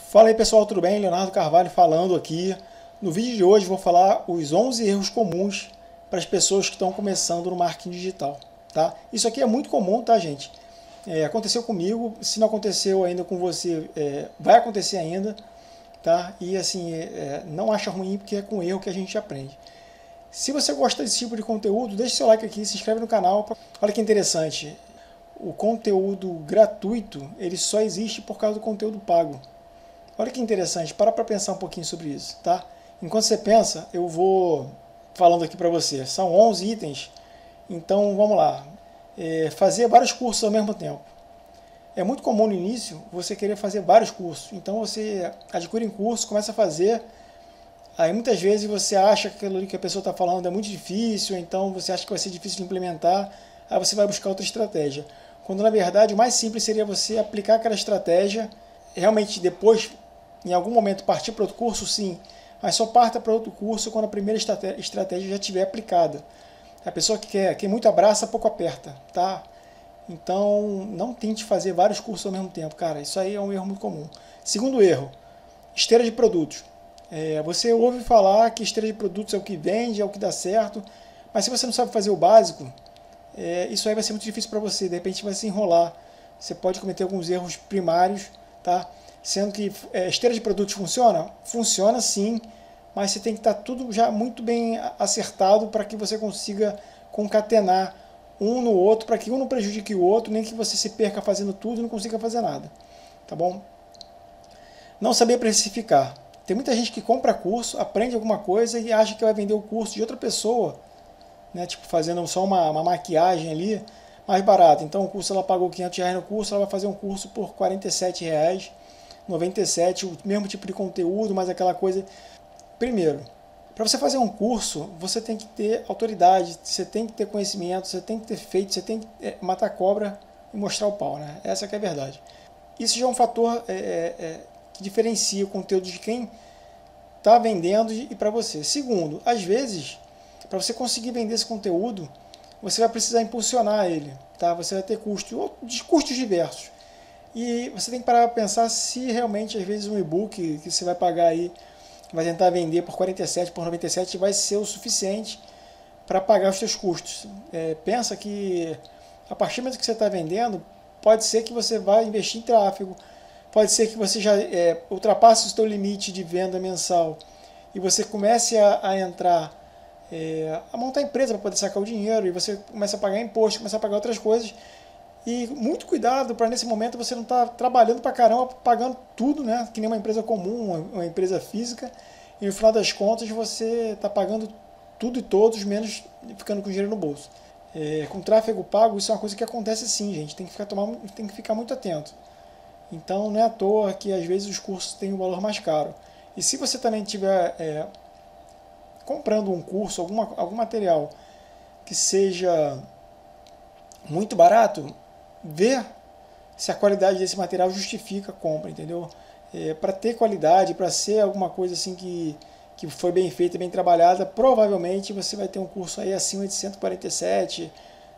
Fala aí pessoal, tudo bem? Leonardo Carvalho falando aqui. No vídeo de hoje vou falar os 11 erros comuns para as pessoas que estão começando no marketing digital, tá? Isso aqui é muito comum, tá, gente? Aconteceu comigo, se não aconteceu ainda com você, vai acontecer ainda, tá? E assim, não acha ruim porque é com erro que a gente aprende. Se você gosta desse tipo de conteúdo, deixe seu like aqui, se inscreve no canal. Olha que interessante, o conteúdo gratuito, ele só existe por causa do conteúdo pago. Olha que interessante, para pensar um pouquinho sobre isso, tá? Enquanto você pensa, eu vou falando aqui para você. São 11 itens, então vamos lá. Fazer vários cursos ao mesmo tempo. É muito comum no início você querer fazer vários cursos, então você adquire um curso, começa a fazer, aí muitas vezes você acha que aquilo que a pessoa está falando é muito difícil, então você acha que vai ser difícil de implementar, aí você vai buscar outra estratégia. Quando na verdade o mais simples seria você aplicar aquela estratégia, realmente depois em algum momento partir para outro curso, sim, mas só parta para outro curso quando a primeira estratégia já estiver aplicada. A pessoa que quem muito abraça, pouco aperta, tá? Então, não tente fazer vários cursos ao mesmo tempo, cara, isso aí é um erro muito comum. Segundo erro, esteira de produtos. Você ouve falar que esteira de produtos é o que vende, é o que dá certo, mas se você não sabe fazer o básico, isso aí vai ser muito difícil para você, de repente vai se enrolar, você pode cometer alguns erros primários, tá? Sendo que esteira de produtos funciona? Funciona sim, mas você tem que estar tudo já muito bem acertado para que você consiga concatenar um no outro, para que um não prejudique o outro, nem que você se perca fazendo tudo e não consiga fazer nada, tá bom? Não saber precificar. Tem muita gente que compra curso, aprende alguma coisa e acha que vai vender o curso de outra pessoa, né? Tipo fazendo só uma maquiagem ali, mais barato. Então o curso, ela pagou R$500 no curso, ela vai fazer um curso por R$47, 97, o mesmo tipo de conteúdo, mas aquela coisa. Primeiro, para você fazer um curso, você tem que ter autoridade, você tem que ter conhecimento, você tem que ter feito, você tem que matar a cobra e mostrar o pau, né? Essa que é a verdade. Isso já é um fator que diferencia o conteúdo de quem está vendendo e para você. Segundo, às vezes, para você conseguir vender esse conteúdo, você vai precisar impulsionar ele, tá? Você vai ter custos diversos. E você tem que parar para pensar se realmente, às vezes, um e-book que você vai pagar aí, vai tentar vender por 47, por 97, vai ser o suficiente para pagar os seus custos. Pensa que, a partir do momento que você está vendendo, pode ser que você vá investir em tráfego, pode ser que você já ultrapasse o seu limite de venda mensal e você comece a entrar, a montar empresa para poder sacar o dinheiro, e você começa a pagar imposto, começa a pagar outras coisas. E muito cuidado para nesse momento você não estar trabalhando para caramba, pagando tudo, né? Que nem uma empresa comum, uma empresa física, e no final das contas você está pagando tudo e todos, menos ficando com dinheiro no bolso. Com tráfego pago, isso é uma coisa que acontece sim, gente, tem que ficar muito atento. Então não é à toa que às vezes os cursos têm um valor mais caro. E se você também estiver comprando um curso, algum material que seja muito barato, ver se a qualidade desse material justifica a compra, entendeu? Para ter qualidade, para ser alguma coisa assim que foi bem feita, bem trabalhada, provavelmente você vai ter um curso aí acima de 147,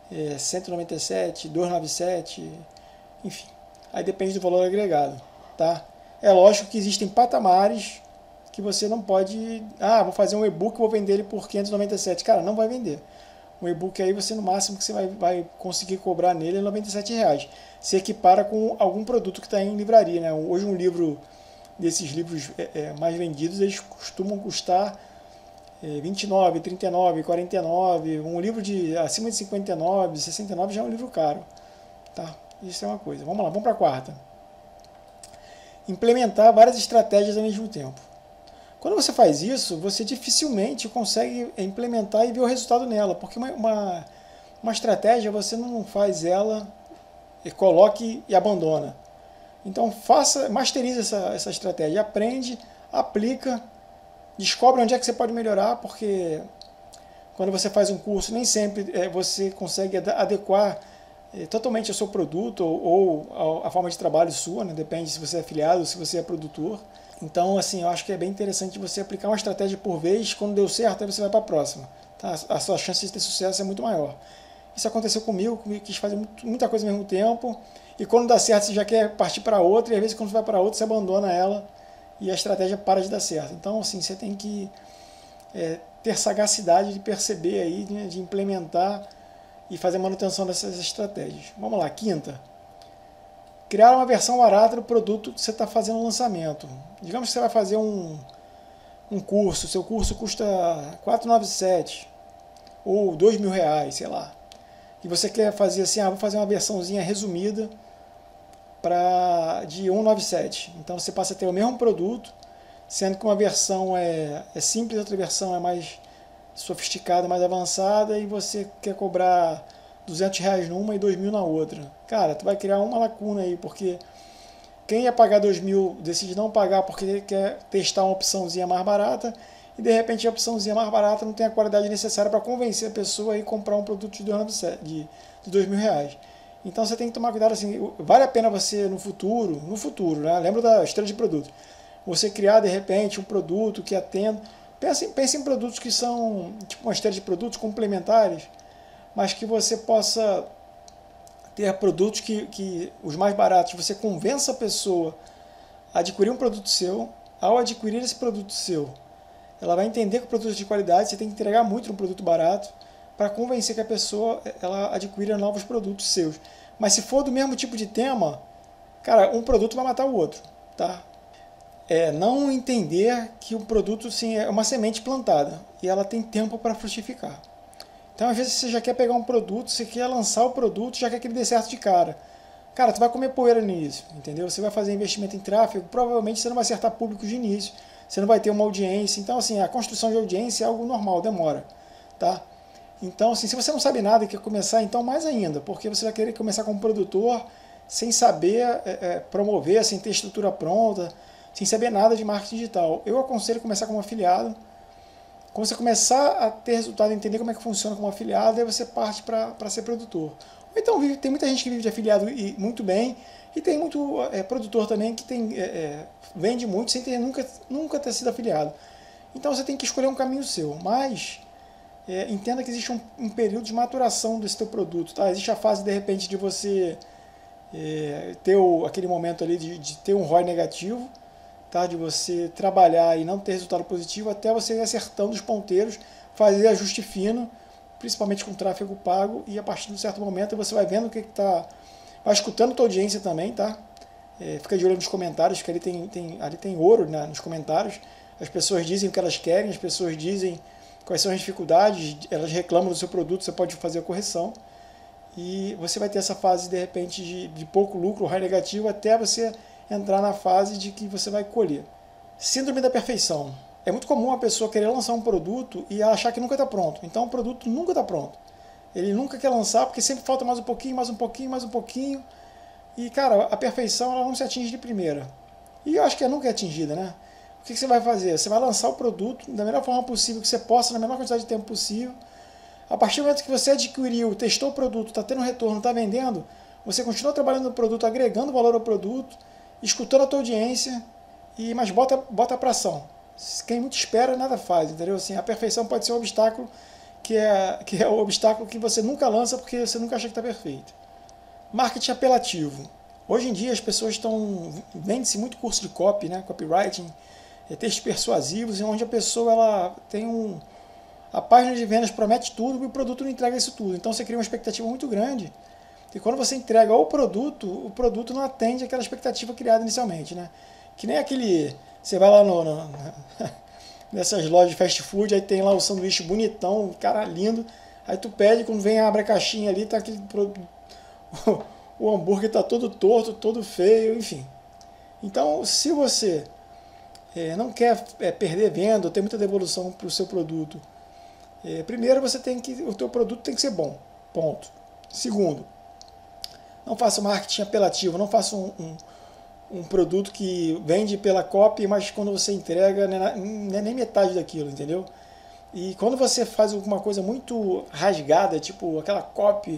197, 297, enfim. Aí depende do valor agregado, tá? É lógico que existem patamares que você não pode, vou fazer um e-book, vou vender ele por 597. Cara, não vai vender. Um e-book aí, você no máximo que você vai conseguir cobrar nele é R$97. Se equipara com algum produto que está em livraria, né? Hoje um livro desses livros mais vendidos, eles costumam custar 29, 39, 49. Um livro de acima de 59, 69 já é um livro caro, tá? Isso é uma coisa. Vamos lá, vamos para a quarta. Implementar várias estratégias ao mesmo tempo. Quando você faz isso, você dificilmente consegue implementar e ver o resultado nela, porque uma estratégia você não faz ela, coloque e abandona. Então masterize essa estratégia, aprende, aplica, descobre onde é que você pode melhorar, porque quando você faz um curso, nem sempre você consegue adequar totalmente ao seu produto ou a forma de trabalho sua, né? Depende se você é afiliado ou se você é produtor. Então, assim, eu acho que é bem interessante você aplicar uma estratégia por vez. Quando deu certo, aí você vai para a próxima, tá? A sua chance de ter sucesso é muito maior. Isso aconteceu comigo quis fazer muita coisa ao mesmo tempo, e quando dá certo você já quer partir para outra, e às vezes quando você vai para outra você abandona ela, e a estratégia para de dar certo. Então, assim, você tem que ter sagacidade de perceber aí, né, de implementar e fazer manutenção dessas estratégias. Vamos lá, quinta. Criar uma versão barata do produto que você está fazendo o lançamento. Digamos que você vai fazer um curso, seu curso custa R$497 ou R$2.000, sei lá. E você quer fazer assim, vou fazer uma versãozinha resumida de R$197. Então você passa a ter o mesmo produto, sendo que uma versão é simples, outra versão é mais sofisticada, mais avançada, e você quer cobrar R$200 numa e R$2.000 na outra. Cara, tu vai criar uma lacuna aí, porque quem ia pagar R$2.000 decide não pagar porque quer testar uma opçãozinha mais barata, e de repente a opçãozinha mais barata não tem a qualidade necessária para convencer a pessoa a ir comprar um produto de R$2.000. Então você tem que tomar cuidado, assim, vale a pena você no futuro, né? Lembra da esteira de produto, você criar de repente um produto que atenda, pense em produtos que são tipo uma esteira de produtos complementares, mas que você possa ter produtos que os mais baratos, você convença a pessoa a adquirir um produto seu. Ao adquirir esse produto seu, ela vai entender que o produto é de qualidade, você tem que entregar muito no produto barato para convencer que a pessoa ela adquira novos produtos seus. Mas se for do mesmo tipo de tema, cara, um produto vai matar o outro, tá? Não entender que o produto sim, é uma semente plantada e ela tem tempo para frutificar. Então, às vezes, você já quer pegar um produto, você quer lançar o produto, já quer que ele dê certo de cara. Cara, tu vai comer poeira no início, entendeu? Você vai fazer investimento em tráfego, provavelmente você não vai acertar público de início, você não vai ter uma audiência. Então, assim, a construção de audiência é algo normal, demora, tá? Então, assim, se você não sabe nada e quer começar, então mais ainda, porque você vai querer começar como produtor sem saber promover, sem ter estrutura pronta, sem saber nada de marketing digital. Eu aconselho começar como afiliado. Quando você começar a ter resultado, entender como é que funciona como afiliado, aí você parte para ser produtor. Ou então, tem muita gente que vive de afiliado e muito bem, e tem muito produtor também que vende muito sem ter, nunca ter sido afiliado. Então você tem que escolher um caminho seu, mas entenda que existe um período de maturação desse teu produto. Tá? Existe a fase, de repente, de você ter aquele momento ali de ter um ROI negativo, tá? De você trabalhar e não ter resultado positivo, até você ir acertando os ponteiros, fazer ajuste fino, principalmente com tráfego pago, e a partir de um certo momento você vai vendo o que está... Vai escutando a tua audiência também, tá? Fica de olho nos comentários, que ali tem ouro, né, nos comentários. As pessoas dizem o que elas querem, as pessoas dizem quais são as dificuldades, elas reclamam do seu produto, você pode fazer a correção. E você vai ter essa fase, de repente, de pouco lucro, ROI negativo, até você entrar na fase de que você vai colher. Síndrome da perfeição. É muito comum a pessoa querer lançar um produto e achar que nunca está pronto. Então o produto nunca está pronto. Ele nunca quer lançar porque sempre falta mais um pouquinho, mais um pouquinho, mais um pouquinho. E, cara, a perfeição ela não se atinge de primeira. E eu acho que nunca é atingida, né? O que você vai fazer? Você vai lançar o produto da melhor forma possível que você possa, na menor quantidade de tempo possível. A partir do momento que você adquiriu, testou o produto, está tendo retorno, está vendendo, você continua trabalhando no produto, agregando valor ao produto, escutando a tua audiência, mas bota pra ação. Quem muito espera, nada faz, entendeu? Assim, a perfeição pode ser um obstáculo, que é o obstáculo que você nunca lança porque você nunca acha que está perfeito. Marketing apelativo. Hoje em dia as pessoas vende-se muito curso de copy, né? Copywriting, textos persuasivos, onde a pessoa ela tem a página de vendas promete tudo e o produto não entrega isso tudo. Então você cria uma expectativa muito grande. E quando você entrega o produto não atende aquela expectativa criada inicialmente, né? Que nem você vai lá nessas lojas de fast food, aí tem lá o sanduíche bonitão, cara lindo, aí tu pede, quando vem abre a caixinha ali, tá aquele o hambúrguer tá todo torto, todo feio, enfim. Então, se você não quer perder venda, ou ter muita devolução para o seu produto, primeiro o teu produto tem que ser bom, ponto. Segundo, não faça marketing apelativo, não faça um produto que vende pela copy, mas quando você entrega não é nem metade daquilo, entendeu? E quando você faz alguma coisa muito rasgada, tipo aquela copy,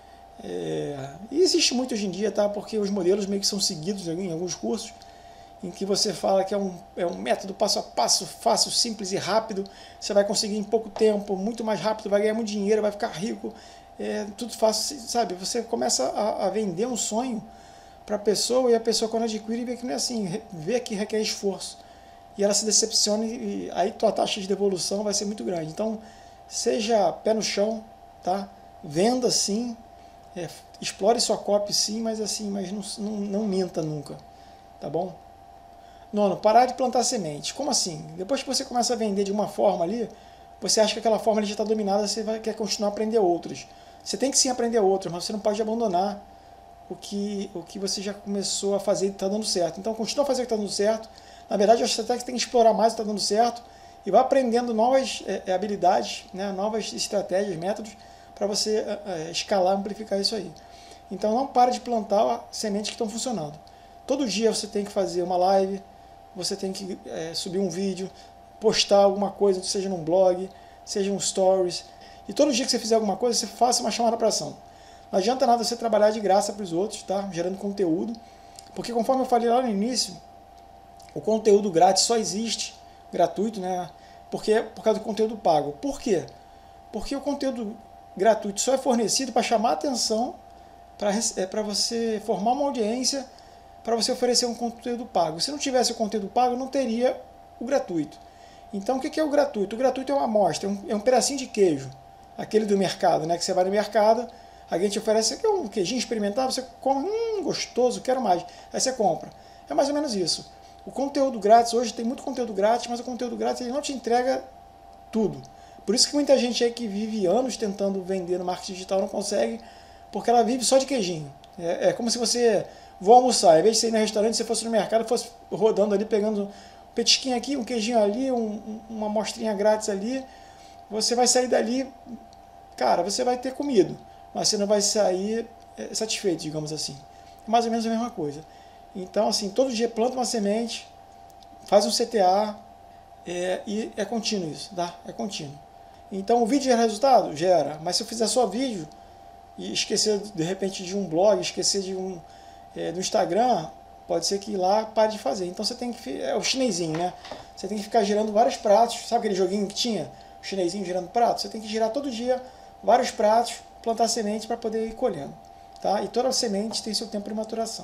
e existe muito hoje em dia, tá? Porque os modelos meio que são seguidos em alguns cursos, em que você fala que é um método passo a passo, fácil, simples e rápido, você vai conseguir em pouco tempo, muito mais rápido, vai ganhar muito dinheiro, vai ficar rico, tudo fácil, sabe? Você começa a vender um sonho para a pessoa, e a pessoa quando adquire vê que não é assim, vê que requer esforço. E ela se decepciona e aí tua taxa de devolução vai ser muito grande. Então, seja pé no chão, tá? Venda sim, explore sua copy sim, mas assim, mas não minta nunca, tá bom? Nono, parar de plantar semente. Como assim? Depois que você começa a vender de uma forma ali, você acha que aquela forma já está dominada, você quer continuar a aprender outras. Você tem que sim aprender outras, mas você não pode abandonar o que você já começou a fazer e está dando certo. Então, continua a fazer o que está dando certo. Na verdade, você até tem que explorar mais o que está dando certo e vai aprendendo novas habilidades, né, novas estratégias, métodos, para você escalar, amplificar isso aí. Então, não pare de plantar sementes que estão funcionando. Todo dia você tem que fazer uma live, você tem que subir um vídeo, postar alguma coisa, seja num blog, seja um stories. E todo dia que você fizer alguma coisa, você faça uma chamada para ação. Não adianta nada você trabalhar de graça para os outros, tá? Gerando conteúdo. Porque conforme eu falei lá no início, o conteúdo grátis só existe, gratuito, né? Porque por causa do conteúdo pago. Por quê? Porque o conteúdo gratuito só é fornecido para chamar atenção, para você formar uma audiência, para você oferecer um conteúdo pago. Se não tivesse o conteúdo pago, não teria o gratuito. Então, o que é o gratuito? O gratuito é uma amostra, é um pedacinho de queijo, aquele do mercado, né? Que você vai no mercado, alguém te oferece um queijinho experimentar, você come, gostoso, quero mais. Aí você compra. É mais ou menos isso. O conteúdo grátis, hoje tem muito conteúdo grátis, mas o conteúdo grátis ele não te entrega tudo. Por isso que muita gente aí que vive anos tentando vender no marketing digital não consegue, porque ela vive só de queijinho. É como se você vou almoçar, em vez de você ir no restaurante, você fosse no mercado, fosse rodando ali, pegando um petisquinho aqui, um queijinho ali, uma amostrinha grátis ali, você vai sair dali, cara, você vai ter comido, mas você não vai sair satisfeito, digamos assim. É mais ou menos a mesma coisa. Então, assim, todo dia planta uma semente, faz um CTA, e é contínuo isso, tá? É contínuo. Então, o vídeo gera resultado? Gera, mas se eu fizer só vídeo e esquecer, de repente, de um blog, esquecer do Instagram, pode ser que lá pare de fazer. Então, você tem que... É o chinesinho, né? Você tem que ficar girando vários pratos. Sabe aquele joguinho que tinha? O chinesinho girando pratos? Você tem que girar todo dia vários pratos, plantar semente para poder ir colhendo. Tá? E toda semente tem seu tempo de maturação.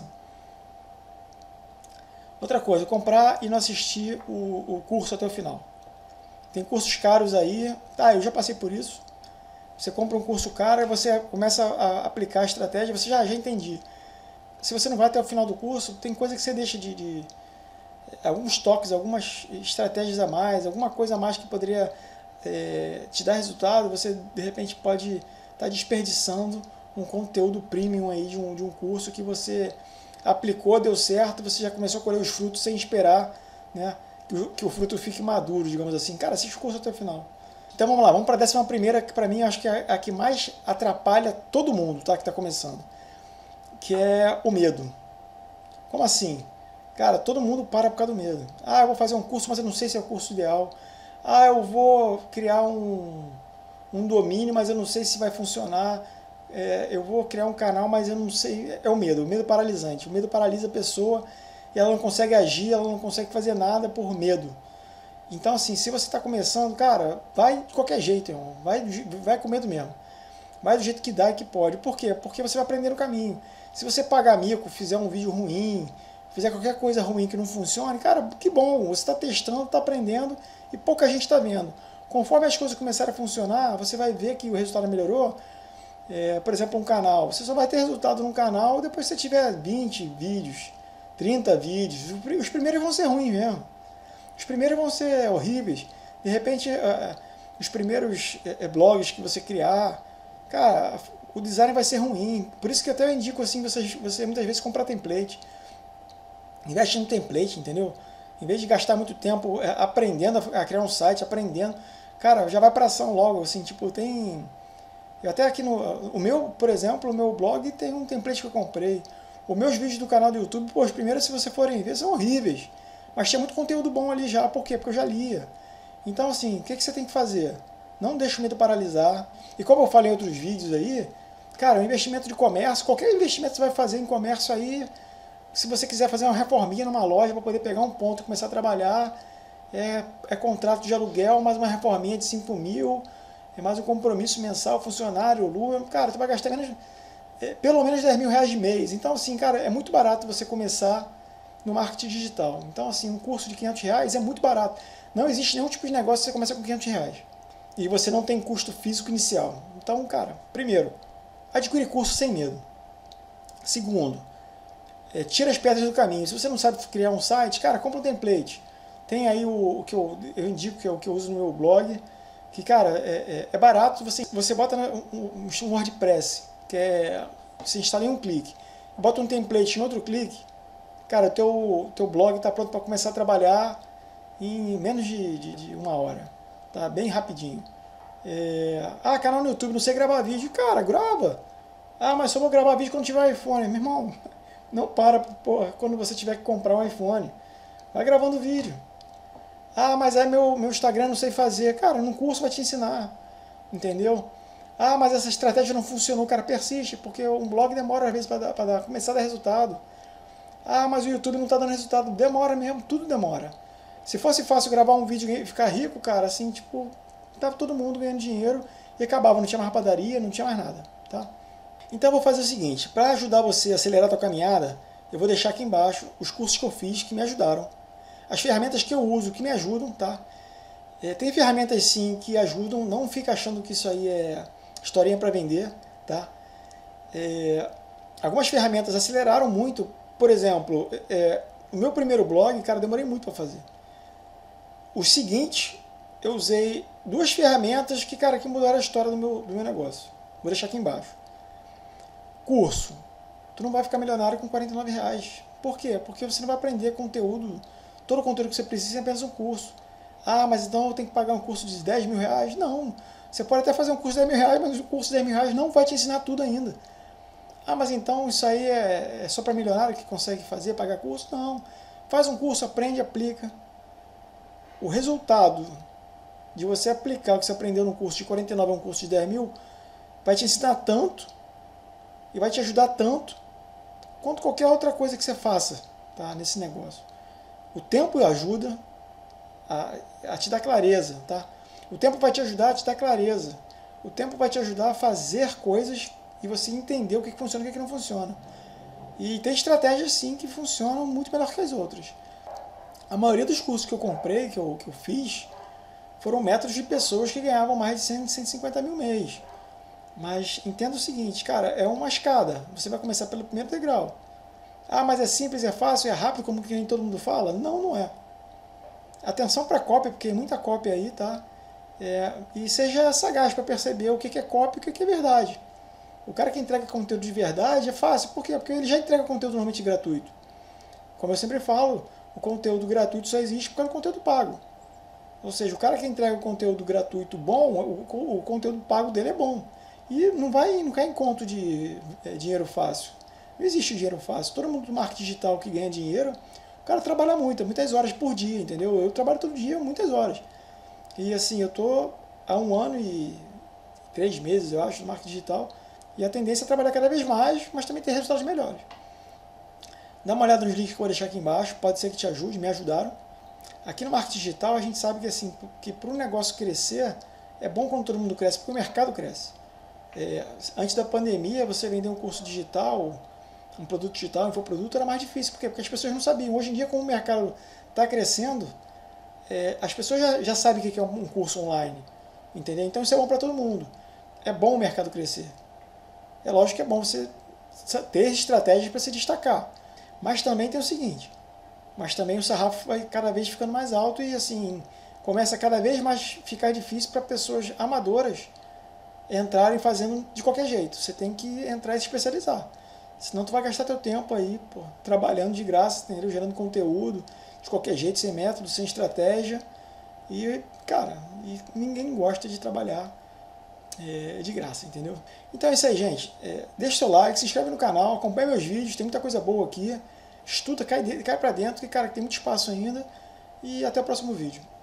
Outra coisa, comprar e não assistir o curso até o final. Tem cursos caros aí, tá, eu já passei por isso. Você compra um curso caro e você começa a aplicar a estratégia, você já entendi. Se você não vai até o final do curso, tem coisa que você deixa de alguns toques, algumas estratégias a mais, alguma coisa a mais que poderia te dar resultado, você de repente pode estar desperdiçando um conteúdo premium aí de um curso que você aplicou, deu certo, você já começou a colher os frutos sem esperar, né, que o fruto fique maduro, digamos assim. Cara, assiste o curso até o final. Então vamos lá, vamos para a 11ª, que para mim acho que é a que mais atrapalha todo mundo, tá, que está começando, que é o medo. Como assim? Cara, todo mundo para por causa do medo. Ah, eu vou fazer um curso, mas eu não sei se é o curso ideal. Ah, eu vou criar um domínio, mas eu não sei se vai funcionar. Eu vou criar um canal, mas eu não sei. É o medo paralisante. O medo paralisa a pessoa e ela não consegue agir, ela não consegue fazer nada por medo. Então, assim, se você está começando, cara, vai de qualquer jeito, irmão. Vai com medo mesmo. Vai do jeito que dá e que pode. Por quê? Porque você vai aprender no caminho. Se você pagar mico, fizer um vídeo ruim, fizer qualquer coisa ruim que não funcione, cara, que bom, você está testando, está aprendendo e pouca gente está vendo. Conforme as coisas começarem a funcionar, você vai ver que o resultado melhorou. Por exemplo, um canal. Você só vai ter resultado num canal depois que você tiver 20 vídeos, 30 vídeos. Os primeiros vão ser ruins mesmo. Os primeiros vão ser horríveis. De repente, os primeiros blogs que você criar, cara, o design vai ser ruim. Por isso que até eu indico assim, você muitas vezes comprar template. Investe no template, entendeu? Em vez de gastar muito tempo aprendendo a criar um site, aprendendo, cara, já vai para ação logo, assim, tipo, tem... Eu até aqui o meu, por exemplo, o meu blog tem um template que eu comprei. Os meus vídeos do canal do YouTube, pô, os primeiros, se você forem ver, são horríveis. Mas tinha muito conteúdo bom ali já, por quê? Porque eu já lia. Então, assim, o que você tem que fazer? Não deixa o medo paralisar. E como eu falei em outros vídeos aí, cara, o investimento de comércio, qualquer investimento que você vai fazer em comércio aí, se você quiser fazer uma reforminha numa loja para poder pegar um ponto e começar a trabalhar, é contrato de aluguel, mais uma reforminha de 5 mil, mais um compromisso mensal, funcionário, lua, cara, tu vai gastar menos pelo menos 10 mil reais de mês. Então, assim, cara, é muito barato você começar no marketing digital. Então, assim, um curso de 500 reais é muito barato. Não existe nenhum tipo de negócio que você começa com 500 reais. E você não tem custo físico inicial. Então, cara, primeiro, adquire curso sem medo. Segundo, tira as pedras do caminho. Se você não sabe criar um site, cara, compra um template. Tem aí o que eu indico, que é o que eu uso no meu blog, que, cara, é barato. Você bota um WordPress, você instala em um clique. Bota um template em outro clique, cara, teu blog está pronto para começar a trabalhar em menos de uma hora. Tá? Bem rapidinho. Canal no YouTube, não sei gravar vídeo. Cara, grava. Mas só vou gravar vídeo quando tiver iPhone. Meu irmão, não para, porra, quando você tiver que comprar um iPhone. Vai gravando vídeo. Mas meu Instagram não sei fazer. Cara, num curso vai te ensinar. Entendeu? Mas essa estratégia não funcionou. Cara, persiste, porque um blog demora às vezes para começar a dar resultado. Mas o YouTube não está dando resultado. Demora mesmo, tudo demora. Se fosse fácil gravar um vídeo e ficar rico, cara, assim, tipo, tava todo mundo ganhando dinheiro e acabava, não tinha mais padaria, não tinha mais nada, tá? Então eu vou fazer o seguinte, para ajudar você a acelerar a tua caminhada, eu vou deixar aqui embaixo os cursos que eu fiz que me ajudaram, as ferramentas que eu uso que me ajudam, tá? Tem ferramentas sim que ajudam, não fica achando que isso aí é historinha para vender, tá? Algumas ferramentas aceleraram muito, por exemplo, o meu primeiro blog, cara, demorei muito para fazer. O seguinte, eu usei duas ferramentas que, cara, que mudaram a história do meu negócio. Vou deixar aqui embaixo. Curso. Tu não vai ficar milionário com R$49. Por quê? Porque você não vai aprender conteúdo, todo o conteúdo que você precisa em apenas um curso. Mas então eu tenho que pagar um curso de 10 mil reais? Não. Você pode até fazer um curso de 10 mil reais, mas o curso de 10 mil reais não vai te ensinar tudo ainda. Mas então isso aí é só para milionário que consegue fazer, pagar curso? Não. Faz um curso, aprende, aplica. O resultado de você aplicar o que você aprendeu no curso de 49 a um curso de 10 mil vai te ensinar tanto e vai te ajudar tanto quanto qualquer outra coisa que você faça, tá, nesse negócio. O tempo ajuda a te dar clareza. Tá? O tempo vai te ajudar a te dar clareza. O tempo vai te ajudar a fazer coisas e você entender o que funciona e o que não funciona. E tem estratégias sim que funcionam muito melhor que as outras. A maioria dos cursos que eu comprei, que eu fiz, foram métodos de pessoas que ganhavam mais de 100, 150 mil mês. Mas entenda o seguinte, cara, é uma escada. Você vai começar pelo primeiro degrau. Mas é simples, é fácil, é rápido, como que nem todo mundo fala? Não, não é. Atenção para cópia, porque tem muita cópia aí, tá? E seja sagaz para perceber o que é cópia e o que é verdade. O cara que entrega conteúdo de verdade é fácil. Por quê? Porque ele já entrega conteúdo normalmente gratuito. Como eu sempre falo, o conteúdo gratuito só existe por causa do conteúdo pago. Ou seja, o cara que entrega o conteúdo gratuito bom, o conteúdo pago dele é bom. E não cai em conto de dinheiro fácil. Não existe dinheiro fácil. Todo mundo do marketing digital que ganha dinheiro, o cara trabalha muitas horas por dia, entendeu? Eu trabalho todo dia, muitas horas. E assim, eu tô há 1 ano e 3 meses, eu acho, no marketing digital. E a tendência é trabalhar cada vez mais, mas também ter resultados melhores. Dá uma olhada nos links que eu vou deixar aqui embaixo, pode ser que te ajude, me ajudaram. Aqui no marketing digital a gente sabe que, assim, que para um negócio crescer, é bom quando todo mundo cresce, porque o mercado cresce. Antes da pandemia, você vender um curso digital, um produto digital, um infoproduto, era mais difícil. Por quê? Porque as pessoas não sabiam. Hoje em dia, como o mercado está crescendo, as pessoas já sabem o que é um curso online. Entendeu? Então isso é bom para todo mundo. É bom o mercado crescer. É lógico que é bom você ter estratégias para se destacar. Mas também tem o seguinte, mas também o sarrafo vai cada vez ficando mais alto e assim, começa a cada vez mais ficar difícil para pessoas amadoras entrarem fazendo de qualquer jeito. Você tem que entrar e se especializar. Senão tu vai gastar teu tempo aí, trabalhando de graça, entendeu? Gerando conteúdo, de qualquer jeito, sem método, sem estratégia. E, cara, ninguém gosta de trabalhar de graça, entendeu? Então é isso aí, gente. Deixa o seu like, se inscreve no canal, acompanha meus vídeos, tem muita coisa boa aqui. Estuda, cai pra dentro, que, cara, tem muito espaço ainda. E até o próximo vídeo.